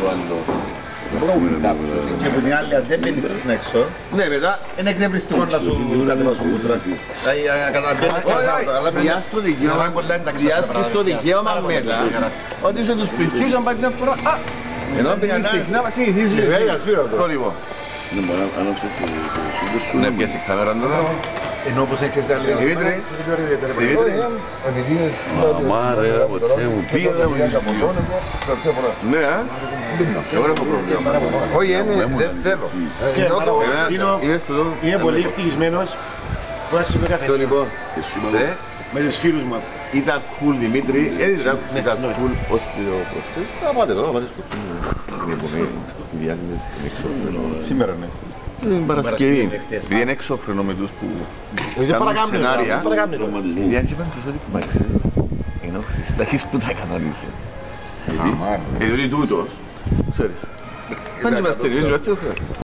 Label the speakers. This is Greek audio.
Speaker 1: άλλο.
Speaker 2: Και που την άλλη, αν δεν μπαίνεις στην έξω,
Speaker 1: Ναι, μετά.
Speaker 2: είναι εκνευριστικό να σου κατεβάσουν κούτρα.
Speaker 1: Διάσκει στο δικαίωμα μετά ότι σε τους πληθύους αν πάει μια φορά. Ενώ μπαίνεις συχνά, συνηθίζεις το λοιπόν.
Speaker 3: Δεν μπορεί να ανοίξεις το σούπερ σου.
Speaker 1: Ναι, πιάσει η κάμερα τώρα.
Speaker 2: Ενώ όπως έξεις τα λίγα.
Speaker 3: Αμάρε, ποτέ μου πήγα να μου ναι, εγώ δεν έχω πρόβλημα.
Speaker 2: Όχι, δεν θέλω.
Speaker 4: Είμαι πολύ ευτυχισμένος που να σας πω κάθε.
Speaker 1: Το λοιπόν,
Speaker 4: Με τους φίλους μου.
Speaker 1: ήταν cool Δημήτρη, ήταν cool ως το προσθές. Θα πάτε εδώ, θα πάτε στο film. Είναι επομένη, η διάγνωση είναι εξώφρενο.
Speaker 2: Σήμερα ναι.
Speaker 1: Είναι Παρασκευή, επειδή είναι εξώφρενο με τους που κάνουν σενάρια. Οι διάγνωση ότι μα ξέρεις, ενώ χρηστάχεις που τα κανονίσει. Γιατί τούτος, ξέρεις. Πάνε και είμαστε,